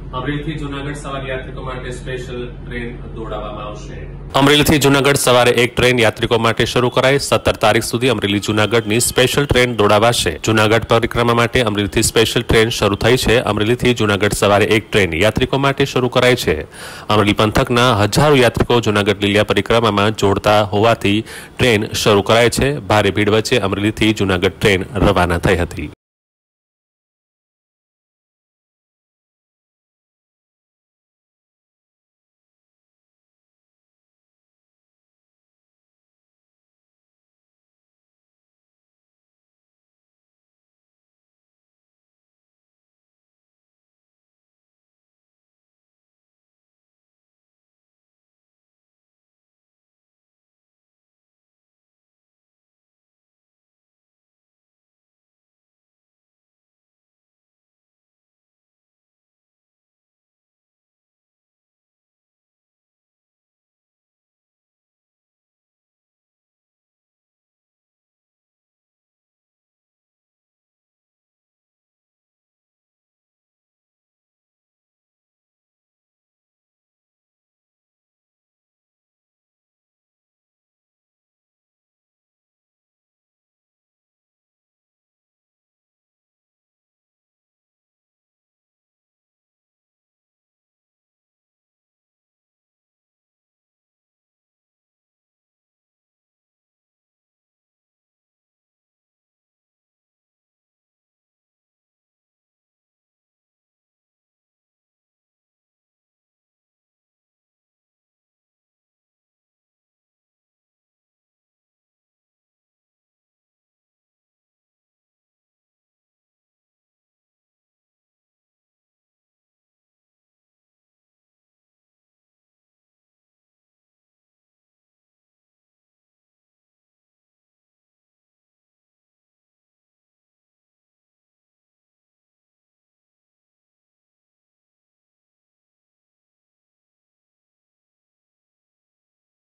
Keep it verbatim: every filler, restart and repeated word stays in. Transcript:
અમરેલીથી જૂનાગઢ સવાર યાત્રિકો માટે સ્પેશિયલ ટ્રેન દોડાવવામાં આવશે। અમરેલીથી જૂનાગઢ સવારે એક ટ્રેન યાત્રિકો માટે શરૂ કરાઈ। સત્તર તારીખ સુધી અમરેલી જૂનાગઢની સ્પેશિયલ ટ્રેન દોડાવાશે। જૂનાગઢ પરિક્રમા માટે અમરેલીથી સ્પેશિયલ ટ્રેન શરૂ થઈ છે। અમરેલીથી જૂનાગઢ સવારે એક ટ્રેન યાત્રિકો માટે શરૂ કરાઈ છે। અમરેલી પંથકના હજારો યાત્રિકો જૂનાગઢ લીલિયા પરિક્રમામાં જોડતા હોવાથી ટ્રેન શરૂ કરાઈ છે। ભારે ભીડ વચ્ચે અમરેલીથી જૂનાગઢ ટ્રેન રવાના થઈ હતી।